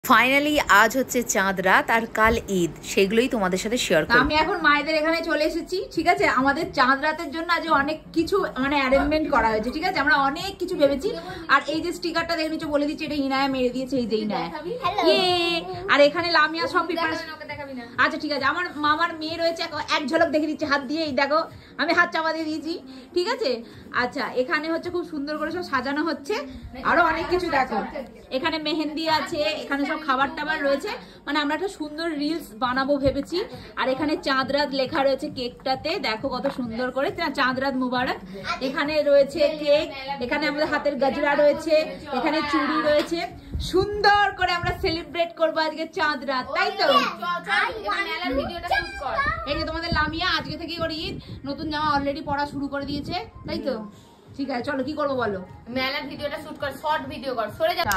Finally আজ হচ্ছে চাঁদ রাত আর কাল ঈদ, সেগুলোই তোমাদের সাথে শেয়ার করব। আমি এখন মায়েদের এখানে চলে এসেছি, ঠিক আছে। আমাদের চাঁদ রাতের জন্য আজ অনেক কিছু মানে অ্যারেঞ্জমেন্ট করা হয়েছে, ঠিক আছে। আমরা অনেক কিছু ভেবেছি। আর এই যে স্টিকারটা দেখে নিচে বলে দিচ্ছি, এটা ইনায়া মেরে দিয়েছে, এই যে ইনায়া। আর এখানে লামিয়া সব প্রিপারেশন। আচ্ছা ঠিক আছে, আমার মামার মেয়ে রয়েছে, এক ঝলক দেখে দিচ্ছে হাত দিয়ে, এই দেখো আমি হাত চাপা দিয়ে দিয়েছি, ঠিক আছে। আচ্ছা এখানে হচ্ছে খুব সুন্দর করে সব সাজানো হচ্ছে, আরো অনেক কিছু দেখো। এখানে মেহেন্দি আছে, এখানে সব খাবার টাবার রয়েছে, মানে আমরা একটা সুন্দর রিলস বানাবো ভেবেছি। আর এখানে চাঁদ রাত লেখা রয়েছে কেকটাতে, দেখো কত সুন্দর করে, চাঁদ রাত মুবারক। এখানে রয়েছে কেক, এখানে আমাদের হাতের গজরা রয়েছে, এখানে চুড়ি রয়েছে। সুন্দর করে আমরা সেলিব্রেট করবো আজকে চাঁদ রাত, তাই তো। এই যে তোমাদের লামিয়া আজকে থেকেই ওর ঈদ, নতুন জামা অলরেডি পড়া শুরু করে দিয়েছে, তাই তো। ঠিক আছে চলো কি করবো বলো। মেলার ভিডিওটা শুট কর, শর্ট ভিডিও কর, সরে যা।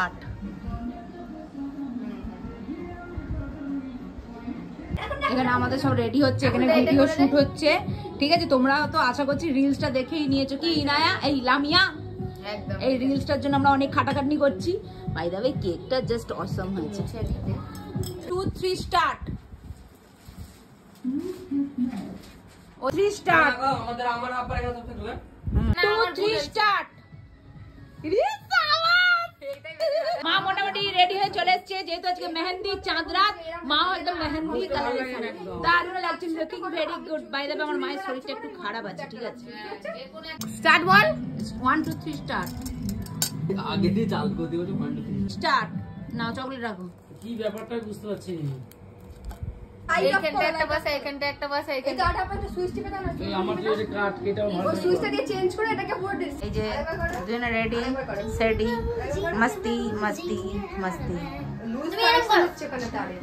এখানে আমাদের সব রেডি হচ্ছে, এখানে ভিডিও শুট হচ্ছে, ঠিক আছে। তোমরা তো আশা করছি রিলসটা দেখেই নিয়েছো, কি ইনায়া এই লামিয়া, একদম এই রিলসটার জন্য আমরা অনেক খাটাখাটনি করছি। বাই দ্য ওয়ে কেকটা জাস্ট অসম হয়েছে। 2 3 স্টার্ট। 3 স্টার্ট। আমাদের আমার আব্বার এখানে সব থাকবে 2 3 স্টার্ট। মা মোটামুটি রেডি হয়ে চলে এসছে, যেহেতু আজকে মেহেন্দি চাঁদ রাত, মা একদম মেহেন্দি কালার দারুণ লাগছে, looking very good. By the way আমার মায়ের শরীরটা একটু খারাপ আছে, ঠিক আছে। স্টার্ট বল। 1 2 3 স্টার্ট। আগে দিয়ে চাল করে দিও যে 1 2 3 স্টার্ট। নাও চকলেট রাখো। কি ব্যাপারটা বুঝতে পারছি না। এইখানটা একটা বসা, এইখানটা একটা বসা, এইখানটা এটা একটা সুইচ টিপে দাও না। এই আমার যে কাট এটাও ভালো। ওই সুইচটা দিয়ে চেঞ্জ করে এটাকে পুরো এই যে দুজনে রেডি সেডি, মস্তি মস্তি মস্তি। লুজ কানেকশন হচ্ছে কানে তারে।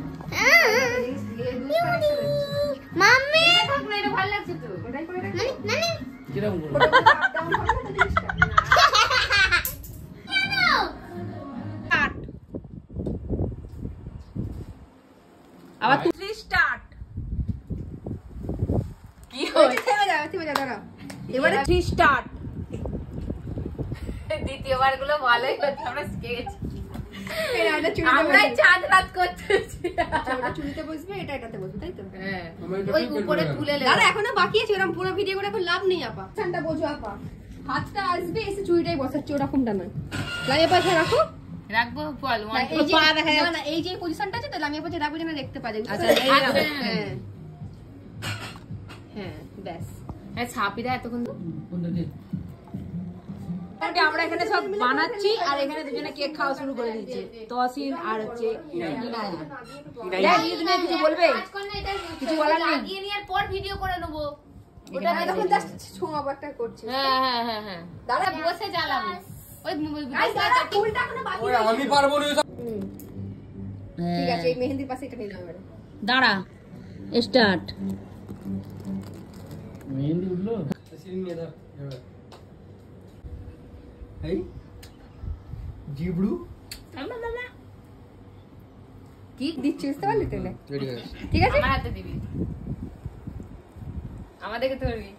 মাম্মি থাকলে এটা ভালো লাগছে তো। ওটাই করে রাখ। নানি কিরকম করে আপ ডাউন হবে না জিনিসটা। স্টার্ট। আবার 3 স্টার্ট। কি হচ্ছে? থেমে যা দাঁড়া। এবারে 3 স্টার্ট। দ্বিতীয়বার গুলো ভালোই হচ্ছে, আমরা স্কেচ এটা এটা চুড়িতে আমরাই বসবে। চাঁদ রাত করতেছি। ওটা চুড়িতে বসবে, এটা এটাতে বসবে, তাই তো? হ্যাঁ ওই উপরে তুলে দাঁড়া এখনো বাকি আছে, ওরকম পুরো ভিডিও করে এখন লাভ নেই আপা। ঠান্ডা বোঝো আপা। হাতটা আসবে এসে চুড়িটাই বসাচ্ছে, ওরকমটা নয়। লামিয়া পাশে রাখো। রাখবো বল। না, এই যে না না এই যে পজিশনটা আছে তো লামিয়া পাশে রাখো যেন দেখতে পারে। আচ্ছা এই রাখো। হ্যাঁ হ্যাঁ ব্যাস। হ্যাঁ ছাপিরা এতক্ষণ তো কোনটা দিয়ে মোটামুটি আমরা এখানে সব বানাচ্ছি, আর এখানে দুজনে কেক খাওয়া শুরু করে দিয়েছে, তসিন আর হচ্ছে ইনায়া। দেখ ঈদ নিয়ে কিছু বলবে? কিছু বলার নেই? লাগিয়ে নিয়ে পর ভিডিও করে নেবো। ওটা তখন জাস্ট ছোঁয়াবো একটা করছি। হ্যাঁ দাঁড়া বসে জ্বালাবো ওই গাইস দাঁড়া ফুলটা এখনো বাকি ওই আছে। আমি পারবো না এসব। ঠিক আছে এই মেহেন্দির পাশে এটা নিলাম এবারে। দাঁড়া স্টার্ট। মেহেন্দি উঠলো সিরিন নিয়ে ধর এবার এই জিবড়ু কি দিচ্ছিস বুঝতে পারলি তো? রেডি হয়ে গেছে। ঠিক আছে আমার হাতে দিবি, আমাদেরকে ধরবি।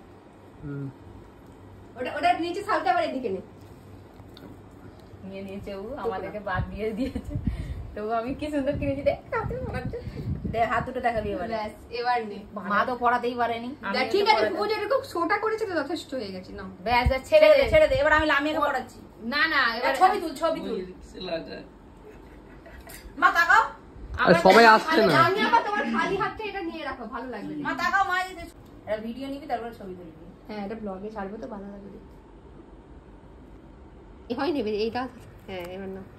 ওটা ওটা নিচে সালতে আবার এদিকে নে। নিয়ে নিয়েছে ও, আমাদেরকে বাদ দিয়ে দিয়েছে। তো আমি কি সুন্দর কিনেছি দেখ, হাতে মানাচ্ছে। দেখ হাত দুটো দেখাবি এবারে। ব্যাস এবার নে। মা তো পড়াতেই পারেনি। দেখ ঠিক আছে পুজো এরকম শোটা করেছে তো যথেষ্ট হয়ে গেছে না। ব্যাস ব্যাস ছেড়ে ছেড়ে দে দে। ছেড়ে দে, এবার আমি লামিয়াকে পড়াচ্ছি। না না এবার ছবি তুল ছবি তুল। সেলাটা মা তাকাও, সবাই আসছে না। আমি আবার তোমার খালি হাতে এটা নিয়ে রাখো, ভালো লাগবে। মা তাকাও, মা যেতে এটা ভিডিও নিবি তারপরে ছবি তুলবি। হ্যাঁ এটা ব্লগে ছাড়বো তো ভালো লাগবে। এই হয় নেবে এইটা। হ্যাঁ এবার না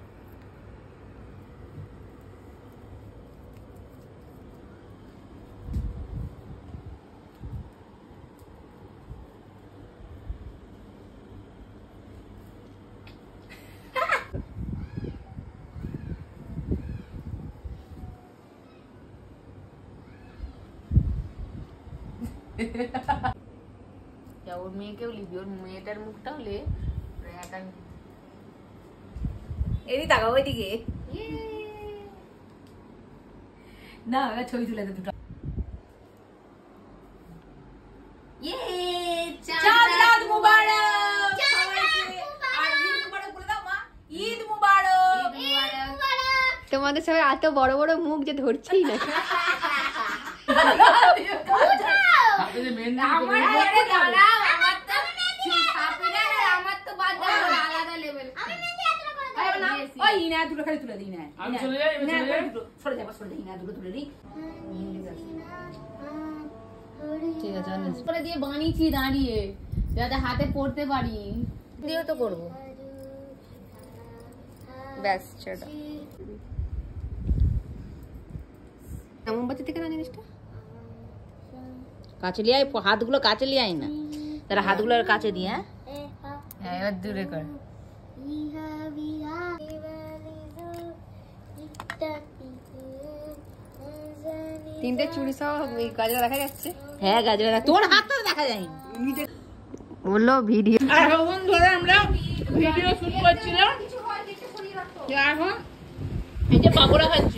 ওর মেয়েকেও লিবি, ওর মেয়েটার মুখটাও লে। এদিকে তাকাও, ওইদিকে না, এবার ছবি তুলে দে দুটো। চাঁদ রাত মুবারক। আর ঈদ মুবারক বলে দাও মা। ঈদ মুবারক। তোমাদের আমাদের সবাই এত বড় বড় মুখ যে ধরছেই না। দুটো খালি তুলে দিই না, সরে যাবো, সরে দিই না, দুটো তুলে দিই। ঠিক আছে করে দিয়ে বানিয়েছি দাঁড়িয়ে যাতে হাতে পড়তে পারি, দিয়েও তো করবো। ব্যাস সেটা মোমবাতি থেকে না জিনিসটা কাছে লিয়ে আয়, হাতগুলো কাছে লিয়ে আয় না, তারা হাতগুলো কাছে দিয়ে। হ্যাঁ এবার দূরে কর। তিনটে চুড়ি সহ গাজরা দেখা যাচ্ছে। হ্যাঁ গাজরা তোর হাতটা দেখা যায়নি, বললো ভিডিও। আর এখন ধরে আমরা ভিডিও শুট করছিলাম, এখন এই যে পাকোড়া খাচ্ছি।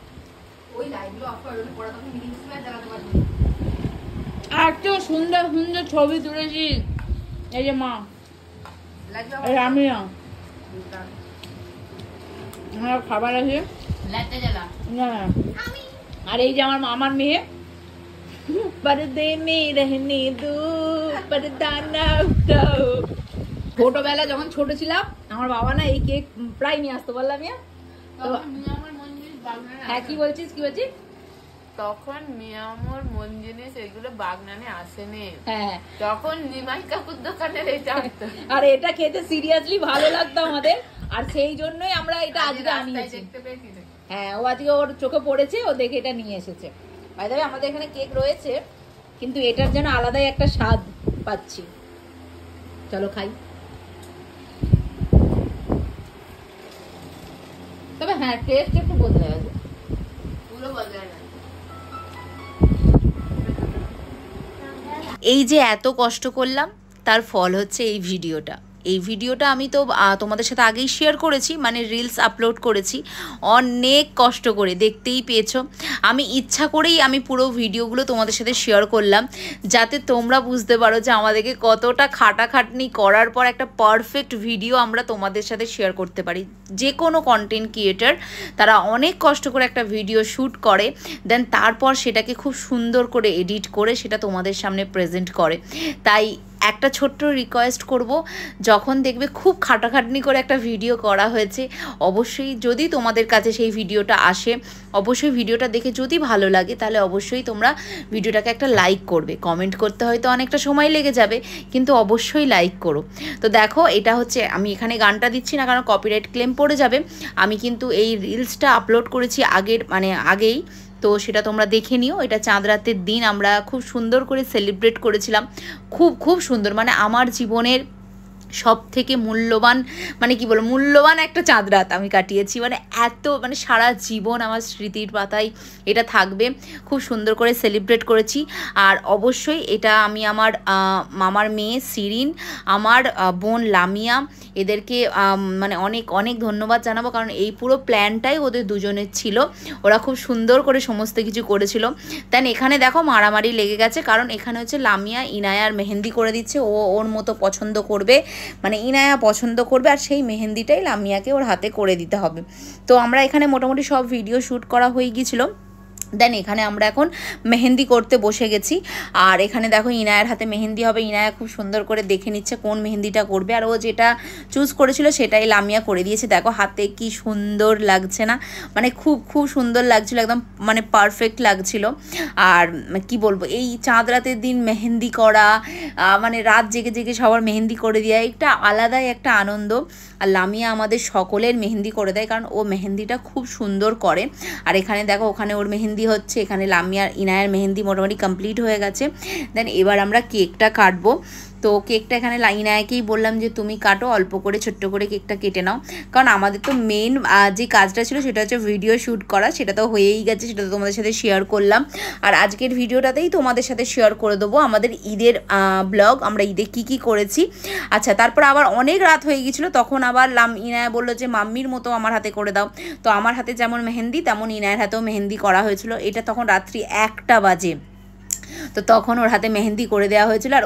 আর তো সুন্দর সুন্দর ছবি তুলেছি, এই যে মা, এই আমিও আমার খাবার আছে না। আর এই যে আমার মেয়ে, पर्दे में रहने दो पर्दा ना उठाओ। ছোটবেলা যখন ছোট ছিলাম আমার বাবা না এই কেক প্রায় নিয়ে আসতো, বললাম হ্যাঁ কি বলছিস কি বলছিস? তখন মিয়ামর মন জিনিস এগুলো বাগনানে আসেনি, হ্যাঁ তখন নিমাই কাকুর দোকানের এটা আসতো। আর এটা খেতে সিরিয়াসলি ভালো লাগতো আমাদের, আর সেই জন্যই আমরা এটা আজকে আনিয়েছি। হ্যাঁ ও আজকে ওর চোখে পড়েছে, ও দেখে এটা নিয়ে এসেছে। ভাই তবে আমাদের এখানে কেক রয়েছে, কিন্তু এটার যেন আলাদাই একটা স্বাদ পাচ্ছি। চলো খাই। তবে হ্যাঁ টেস্ট একটু বদলে গেছে, পুরো বদলে না। এই যে এত কষ্ট করলাম তার ফল হচ্ছে এই ভিডিওটা। এই ভিডিওটা আমি তো তোমাদের সাথে আগেই শেয়ার করেছি, মানে রিলস আপলোড করেছি অনেক কষ্ট করে, দেখতেই পেয়েছো। আমি ইচ্ছা করেই আমি পুরো ভিডিওগুলো তোমাদের সাথে শেয়ার করলাম, যাতে তোমরা বুঝতে পারো যে আমাদেরকে কতটা খাটাখাটনি করার পর একটা পারফেক্ট ভিডিও আমরা তোমাদের সাথে শেয়ার করতে পারি। যে কোনো কন্টেন্ট ক্রিয়েটার তারা অনেক কষ্ট করে একটা ভিডিও শ্যুট করে, দেন তারপর সেটাকে খুব সুন্দর করে এডিট করে সেটা তোমাদের সামনে প্রেজেন্ট করে। তাই একটা ছোট্ট রিকোয়েস্ট করব, যখন দেখবে খুব খাটাখাটনি করে একটা ভিডিও করা হয়েছে, অবশ্যই যদি তোমাদের কাছে সেই ভিডিওটা আসে, অবশ্যই ভিডিওটা দেখে যদি ভালো লাগে তাহলে অবশ্যই তোমরা ভিডিওটাকে একটা লাইক করবে। কমেন্ট করতে হয়তো অনেকটা সময় লেগে যাবে, কিন্তু অবশ্যই লাইক করো। তো দেখো এটা হচ্ছে, আমি এখানে গানটা দিচ্ছি না কারণ কপিরাইট ক্লেম পড়ে যাবে। আমি কিন্তু এই রিলসটা আপলোড করেছি আগেই, তো সেটা তোমরা দেখে নিও। এটা চাঁদ রাতের দিন আমরা খুব সুন্দর করে সেলিব্রেট করেছিলাম, খুব সুন্দর, মানে আমার জীবনের সব থেকে মূল্যবান, মানে কি বলবো, মূল্যবান একটা চাঁদ রাত আমি কাটিয়েছি। মানে এত, মানে সারা জীবন আমার স্মৃতির পাতায় এটা থাকবে। খুব সুন্দর করে সেলিব্রেট করেছি। আর অবশ্যই এটা আমি আমার মামার মেয়ে সিরিন, আমার বোন লামিয়া, এদেরকে মানে অনেক অনেক ধন্যবাদ জানাবো, কারণ এই পুরো প্ল্যানটাই ওদের দুজনের ছিল। ওরা খুব সুন্দর করে সমস্ত কিছু করেছিল। দেন এখানে দেখো মারামারি লেগে গেছে, কারণ এখানে হচ্ছে লামিয়া ইনায়ার মেহেন্দি করে দিচ্ছে, ও ওর মতো পছন্দ করবে, মানে ইনায়া পছন্দ করবে, আর সেই মেহেন্দিটাই লামিয়াকে ওর হাতে করে দিতে হবে। তো আমরা এখানে মোটামুটি সব ভিডিও শ্যুট করা হয়ে গিয়েছিলো। দেন এখানে আমরা এখন মেহেন্দি করতে বসে গেছি। আর এখানে দেখো ইনায়ার হাতে মেহেন্দি হবে, ইনায়া খুব সুন্দর করে দেখে নিচ্ছে কোন মেহেন্দিটা করবে, আর ও যেটা চুজ করেছিল সেটাই লামিয়া করে দিয়েছে। দেখো হাতে কি সুন্দর লাগছে না, মানে খুব সুন্দর লাগছিল, একদম মানে পারফেক্ট লাগছিল। আর কি বলবো, এই চাঁদ রাতের দিন মেহেন্দি করা, মানে রাত জেগে জেগে সবার মেহেন্দি করে দেওয়া, একটা আলাদাই একটা আনন্দ। আর লামিয়া আমাদের সকলের মেহেন্দি করে দেয়, কারণ ও মেহেন্দিটা খুব সুন্দর করে। আর এখানে দেখো ওখানে ওর মেহেন্দি হচ্ছে, এখানে লামিয়ার ইনায়ের মেহেন্দি মোটামুটি কমপ্লিট হয়ে গেছে। দেন এবার আমরা কেকটা কাটবো। তো কেকটা এখানে ইনায়াকেই বললাম যে তুমি কাটো, অল্প করে ছোট্ট করে কেকটা কেটে নাও, কারণ আমাদের তো মেন যে কাজটা ছিল সেটা হচ্ছে ভিডিও শ্যুট করা, সেটা তো হয়েই গেছে, সেটা তো তোমাদের সাথে শেয়ার করলাম। আর আজকের ভিডিওটাতেই তোমাদের সাথে শেয়ার করে দেবো আমাদের ঈদের ব্লগ, আমরা ঈদে কি করেছি। আচ্ছা, তারপর আবার অনেক রাত হয়ে গিয়েছিলো, তখন আবার ইনায়া বললো যে মাম্মির মতো আমার হাতে করে দাও। তো আমার হাতে যেমন মেহেন্দি তেমন ইনায়ের হাতেও মেহেন্দি করা হয়েছিল। এটা তখন রাত্রি 1টা বাজে, তো তখন ওর হাতে মেহেন্দি করে দেওয়া হয়েছিল। আর ও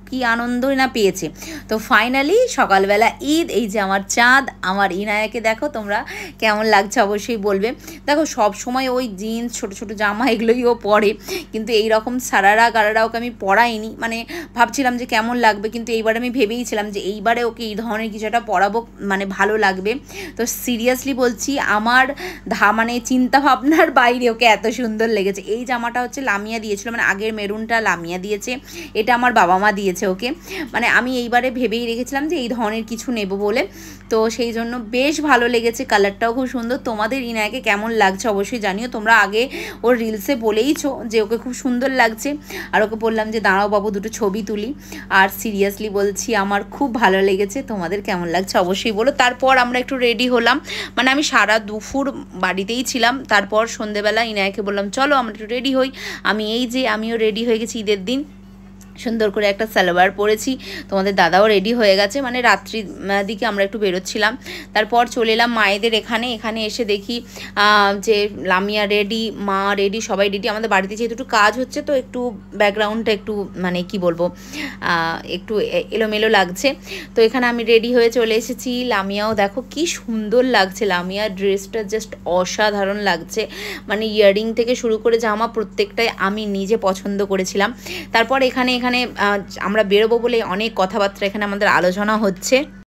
কি আনন্দই না পেয়েছে। তো ফাইনালি সকালবেলা ঈদ, এই যে আমার চাঁদ, আমার ইনায়াকে দেখো তোমরা কেমন লাগছে অবশ্যই বলবে। দেখো সব সময় ওই জিন্স ছোট ছোট জামা এগুলোই ও পরে, কিন্তু এই রকম সারারা গারারা ওকে আমি পরাইনি, মানে ভাবছিলাম যে কেমন লাগবে, কিন্তু এইবার আমি ভেবেইছিলাম যে এইবারে ওকে এই ধরনের কিছু একটা পরাবো, মানে ভালো লাগবে। তো সিরিয়াসলি বলছি আমার মানে চিন্তা ভাবনার বাইরে ওকে এত সুন্দর লেগেছে। এই জামাটা হচ্ছে লামিয়া দিয়েছিল, মানে আগের মেরুনটা লামিয়া দিয়েছে, এটা আমার বাবা মা দিয়েছে ওকে। মানে আমি এইবারে ভেবেই রেখেছিলাম যে এই ধরনের কিছু নেব বলে, তো সেই জন্য বেশ ভালো লেগেছে, কালারটাও খুব সুন্দর। তোমাদের ইনায়াকে কেমন লাগছে অবশ্যই জানিও। তোমরা আগে ওর রিলসে বলেইছো যে ওকে খুব সুন্দর লাগছে, আর ওকে বললাম যে দাঁড়াও বাবু দুটো ছবি তুলি। আর সিরিয়াসলি বলছি আমার খুব ভালো লেগেছে, তোমাদের কেমন লাগছে অবশ্যই বলো। তারপর আমরা একটু রেডি হলাম, মানে আমি সারা দুপুর বাড়িতেই ছিলাম। তারপর সন্ধেবেলা ইনায়াকে বললাম চলো আমরা একটু রেডি হই। আমিও রেডি হয়ে গেছি ঈদের দিন, সুন্দর করে একটা সালোয়ার পরেছি। তোমাদের দাদাও রেডি হয়ে গেছে, মানে রাত্রির দিকে আমরা একটু বেরোচ্ছিলাম। তারপর চলে এলাম মায়েদের এখানে এসে দেখি যে লামিয়া রেডি, মা রেডি, সবাই রেডি। আমাদের বাড়িতে যেহেতু একটু কাজ হচ্ছে তো একটু ব্যাকগ্রাউন্ডটা একটু মানে কি বলবো একটু এলোমেলো লাগছে। তো এখানে আমি রেডি হয়ে চলে এসেছি। লামিয়াও দেখো কি সুন্দর লাগছে, লামিয়ার ড্রেসটা জাস্ট অসাধারণ লাগছে, মানে ইয়াররিং থেকে শুরু করে জামা প্রত্যেকটাই আমি নিজে পছন্দ করেছিলাম। তারপর এখানে আমরা বেরোবো বলে অনেক কথাবার্তা এখানে আমাদের আলোচনা হচ্ছে।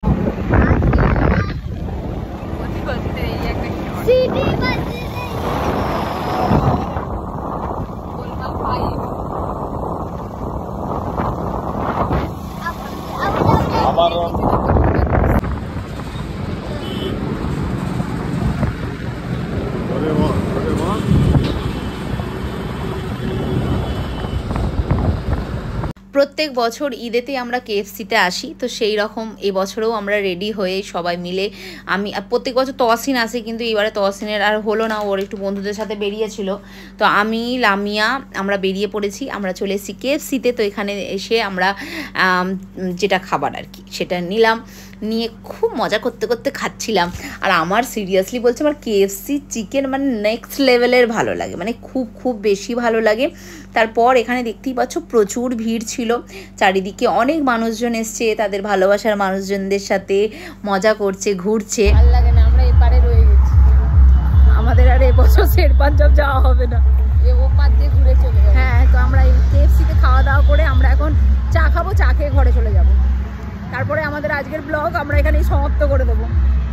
প্রত্যেক বছর ঈদেতে আমরা কেএফসিতে আসি, তো সেই রকম এবছরেও আমরা রেডি হয়ে সবাই মিলে, আমি প্রত্যেক বছর তহসিন আসে, কিন্তু এবারে তহসিনের আর হলো না, ওর একটু বন্ধুদের সাথে বেরিয়েছিল। তো আমি লামিয়া আমরা বেরিয়ে পড়েছি, আমরা চলে এসেছি কেএফসিতে। তো এখানে এসে আমরা যেটা খাবার আর কি সেটা নিয়ে খুব মজা করতে করতে খাচ্ছিলাম। আর আমার সিরিয়াসলি বলছি আমার কেএফসি চিকেন মানে নেক্সট লেভেলের ভালো লাগে, মানে খুব বেশি ভালো লাগে। তারপর এখানে দেখতেই পাচ্ছ প্রচুর ভিড় ছিল, চারিদিকে অনেক মানুষজন এসছে, তাদের ভালোবাসার মানুষজনদের সাথে মজা করছে, ঘুরছে। ভালো লাগে না, আমরা এপারে রয়ে গেছি, আমাদের আর এবছর শের পাঞ্জাব যাওয়া হবে না। ওপার দিয়ে ঘুরে চলে যাবো। হ্যাঁ, তো আমরা এই কেএফসিতে খাওয়া দাওয়া করে আমরা এখন চা খাবো, চা খেয়ে ঘরে চলে যাব। তারপরে আমাদের আজকের ব্লগ আমরা এখানেই সমাপ্ত করে দেবো।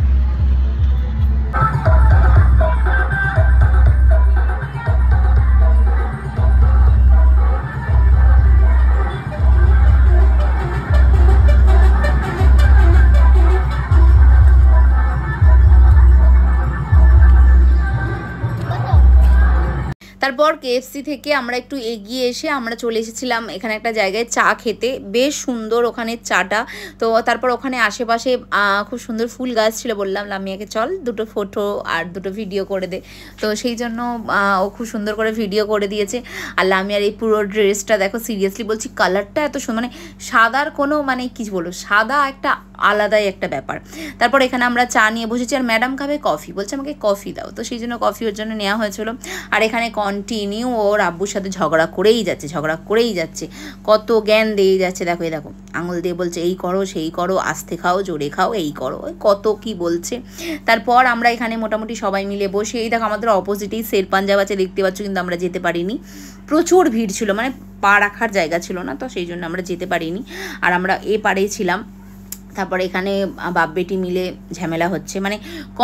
তারপর কেএফসি থেকে আমরা একটু এগিয়ে এসে আমরা চলে এসেছিলাম এখানে একটা জায়গায় চা খেতে, বেশ সুন্দর ওখানে চাটা। তো তারপর ওখানে আশেপাশে খুব সুন্দর ফুল গাছ ছিল, বললাম লামিয়াকে চল দুটো ফটো আর দুটো ভিডিও করে দে। তো সেই জন্য ও খুব সুন্দর করে ভিডিও করে দিয়েছে। আর লামিয়ার এই পুরো ড্রেসটা দেখো, সিরিয়াসলি বলছি কালারটা এত সুন্দর, মানে সাদার কোনো মানে কি বলবো, সাদা একটা আলাদাই একটা ব্যাপার। তারপর এখানে আমরা চা নিয়ে বসেছি, আর ম্যাডাম খাবে কফি, বলছে আমাকে কফি দাও, তো সেই জন্য কফি ওর জন্য নেওয়া হয়েছিল। আর এখানে কন্টিনিউ ওর আব্বুর সাথে ঝগড়া করেই যাচ্ছে, কত জ্ঞান দিয়ে যাচ্ছে। দেখো দেখো আঙুল দিয়ে বলছে এই করো সেই করো, আস্তে খাও জোরে খাও, এই করো, কত কি বলছে। তারপর আমরা এখানে মোটামুটি সবাই মিলে বসে, এই দেখো আমাদের অপোজিটেই শের পাঞ্জাব আছে দেখতে পাচ্ছ, কিন্তু আমরা যেতে পারিনি, প্রচুর ভিড় ছিল, মানে পা রাখার জায়গা ছিল না, তো সেই জন্য আমরা যেতে পারিনি। আর আমরা এ পাড়েই ছিলাম। তারপর এখানে বাপ বেটি মিলে ঝামেলা হচ্ছে, মানে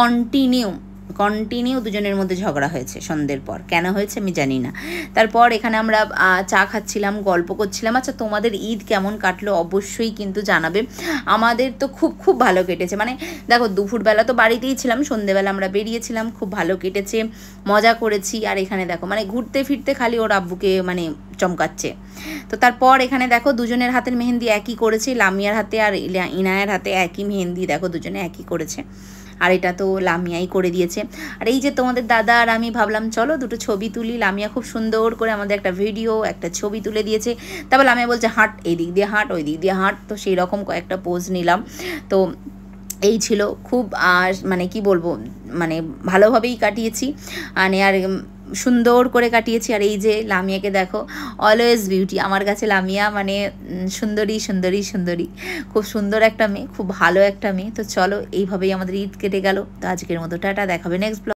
কন্টিনিউ দুজনের মধ্যে ঝগড়া হয়েছে সন্ধ্যের পর, কেন হয়েছে আমি জানি না। তারপর এখানে আমরা চা খাচ্ছিলাম, গল্প করছিলাম। আচ্ছা তোমাদের ঈদ কেমন কাটলো অবশ্যই কিন্তু জানাবে। আমাদের তো খুব ভালো কেটেছে, মানে দেখো দুপুরবেলা তো বাড়িতেই ছিলাম, সন্ধ্যেবেলা আমরা বেরিয়েছিলাম, খুব ভালো কেটেছে, মজা করেছি। আর এখানে দেখো মানে ঘুরতে ফিরতে খালি ওর আব্বুকে মানে চমকাচ্ছে। তো তারপর এখানে দেখো দুজনের হাতের মেহেন্দি একই করেছে, লামিয়ার হাতে আর ইনায়ের হাতে একই মেহেন্দি, দেখো দুজনে একই করেছে। আর এটা তো লামিয়াই করে দিয়েছে। আর এই যে তোমাদের দাদা আর আমি ভাবলাম চলো দুটো ছবি তুলি, লামিয়া খুব সুন্দর করে আমাদের একটা ভিডিও একটা ছবি তুলে দিয়েছে। তারপর লামিয়া বলছে হাঁট, এই দিক দিয়ে হাঁট ওই দিক দিয়ে হাঁট, তো সেই রকম কয়েকটা পোজ নিলাম। তো এই ছিল খুব মানে কি বলবো, মানে ভালোভাবেই কাটিয়েছি। আর সুন্দর করে কাটিয়েছি। আর এই যে লামিয়াকে দেখো, অলওয়েজ বিউটি আমার কাছে লামিয়া, মানে সুন্দরী সুন্দরী সুন্দরী, খুব সুন্দর একটা মেয়ে, খুব ভালো একটা মেয়ে। তো চলো, এইভাবেই আমাদের ঈদ কেটে গেল। তো আজকের মতো টাটা, দেখাবে নেক্সট ব্লগ।